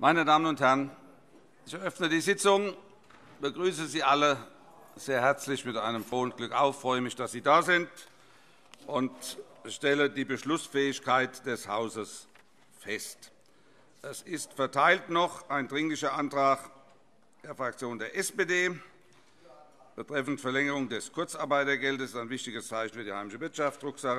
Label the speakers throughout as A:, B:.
A: Meine Damen und Herren, ich eröffne die Sitzung, begrüße Sie alle sehr herzlich mit einem frohen Glück auf, freue mich, dass Sie da sind und stelle die Beschlussfähigkeit des Hauses fest. Es ist verteilt noch ein Dringlicher Antrag der Fraktion der SPD betreffend Verlängerung des Kurzarbeitergeldes, ein wichtiges Zeichen für die heimische Wirtschaft, Drucksache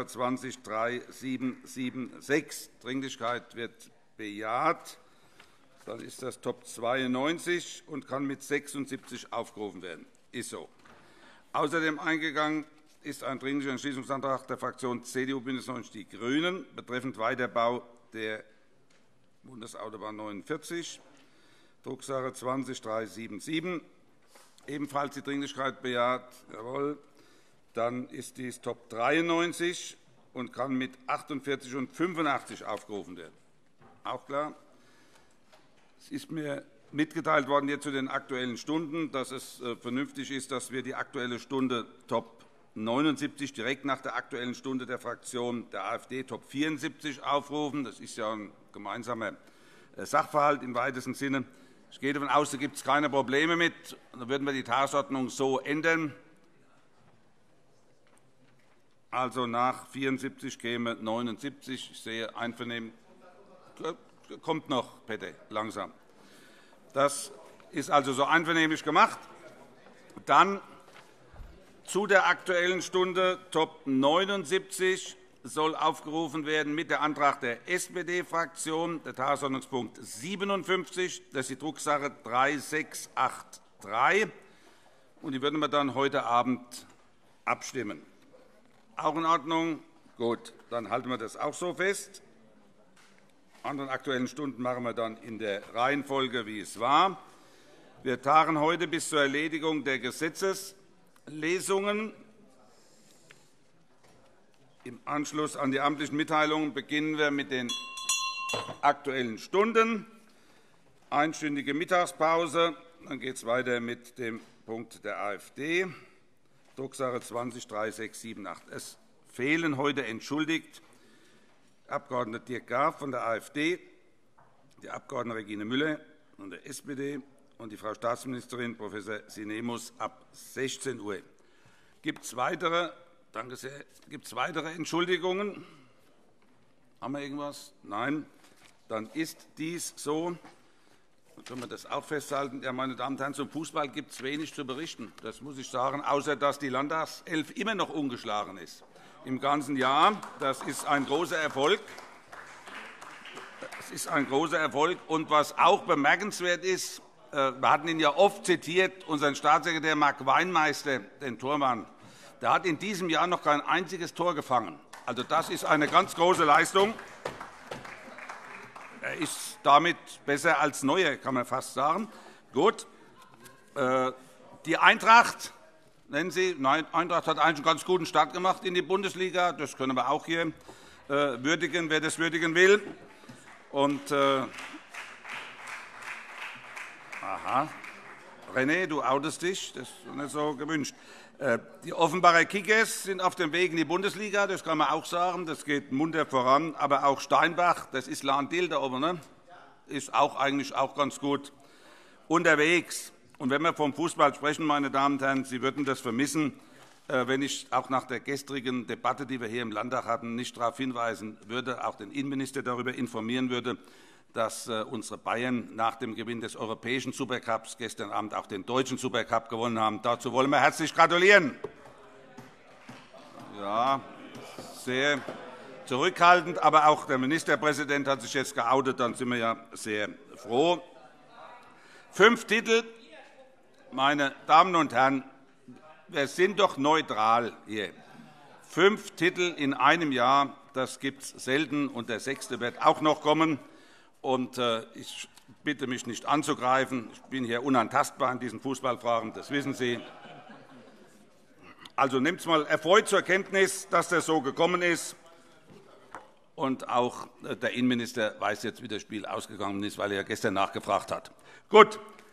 A: 20-3776. Dringlichkeit wird bejaht. Dann ist das Top 92 und kann mit 76 aufgerufen werden. Ist so. Außerdem eingegangen ist ein Dringlicher Entschließungsantrag der Fraktion CDU, BÜNDNIS 90 die GRÜNEN betreffend Weiterbau der Bundesautobahn 49, Drucksache 20-377. Ebenfalls die Dringlichkeit bejaht. Jawohl. Dann ist dies Top 93 und kann mit 48 und 85 aufgerufen werden. Auch klar. Es ist mir mitgeteilt worden hier zu den Aktuellen Stunden, dass es vernünftig ist, dass wir die Aktuelle Stunde Top 79 direkt nach der Aktuellen Stunde der Fraktion der AfD Top 74 aufrufen. Das ist ja ein gemeinsamer Sachverhalt im weitesten Sinne. Ich gehe davon aus, da gibt es keine Probleme mit. Dann würden wir die Tagesordnung so ändern. Also nach 74 käme 79. Ich sehe Einvernehmen. Kommt noch, bitte, langsam. Das ist also so einvernehmlich gemacht. Dann zu der Aktuellen Stunde Top 79 soll aufgerufen werden mit der Antrag der SPD-Fraktion, der Tagesordnungspunkt 57. Das ist die Drucksache 3683. Und die würden wir dann heute Abend abstimmen. Auch in Ordnung? Gut, dann halten wir das auch so fest. Anderen Aktuellen Stunden machen wir dann in der Reihenfolge, wie es war. Wir tagen heute bis zur Erledigung der Gesetzeslesungen. Im Anschluss an die amtlichen Mitteilungen beginnen wir mit den Aktuellen Stunden. Einstündige Mittagspause. Dann geht es weiter mit dem Punkt der AfD, Drucksache 20-3678. Es fehlen heute entschuldigt der Abg. Dirk Graf von der AfD, die Abg. Regine Müller von der SPD und die Frau Staatsministerin Prof. Sinemus ab 16 Uhr. Gibt es weitere? Danke sehr. Gibt es weitere Entschuldigungen? Haben wir irgendwas? Nein. Dann ist dies so. Dann können wir das auch festhalten. Ja, meine Damen und Herren, zum Fußball gibt es wenig zu berichten. Das muss ich sagen, außer dass die Landtagself immer noch ungeschlagen ist. Im ganzen Jahr. Das ist ein großer Erfolg. Das ist ein großer Erfolg. Und was auch bemerkenswert ist, wir hatten ihn ja oft zitiert, unseren Staatssekretär Marc Weinmeister, den Tormann, der hat in diesem Jahr noch kein einziges Tor gefangen. Also, das ist eine ganz große Leistung. Er ist damit besser als Neuer, kann man fast sagen. Gut. Die Eintracht. Nennen Sie, nein, Eintracht hat eigentlich einen ganz guten Start gemacht in die Bundesliga. Das können wir auch hier würdigen, wer das würdigen will. Und, aha, René, du outest dich, das ist nicht so gewünscht. Die Offenbarer Kickers sind auf dem Weg in die Bundesliga, das kann man auch sagen. Das geht munter voran. Aber auch Steinbach, das ist Lahn-Dill da oben, ne? Ist auch eigentlich auch ganz gut unterwegs. Und wenn wir vom Fußball sprechen, meine Damen und Herren, Sie würden das vermissen, wenn ich auch nach der gestrigen Debatte, die wir hier im Landtag hatten, nicht darauf hinweisen würde, auch den Innenminister darüber informieren würde, dass unsere Bayern nach dem Gewinn des europäischen Supercups gestern Abend auch den deutschen Supercup gewonnen haben. Dazu wollen wir herzlich gratulieren. Ja, sehr zurückhaltend, aber auch der Ministerpräsident hat sich jetzt geoutet. Dann sind wir ja sehr froh. 5 Titel. Meine Damen und Herren, wir sind doch neutral hier. 5 Titel in einem Jahr, das gibt es selten, und der 6. wird auch noch kommen. Und ich bitte mich nicht anzugreifen. Ich bin hier unantastbar in diesen Fußballfragen, das wissen Sie. Also nehmt es mal erfreut zur Kenntnis, dass das so gekommen ist. Und auch der Innenminister weiß jetzt, wie das Spiel ausgegangen ist, weil er gestern nachgefragt hat. Gut.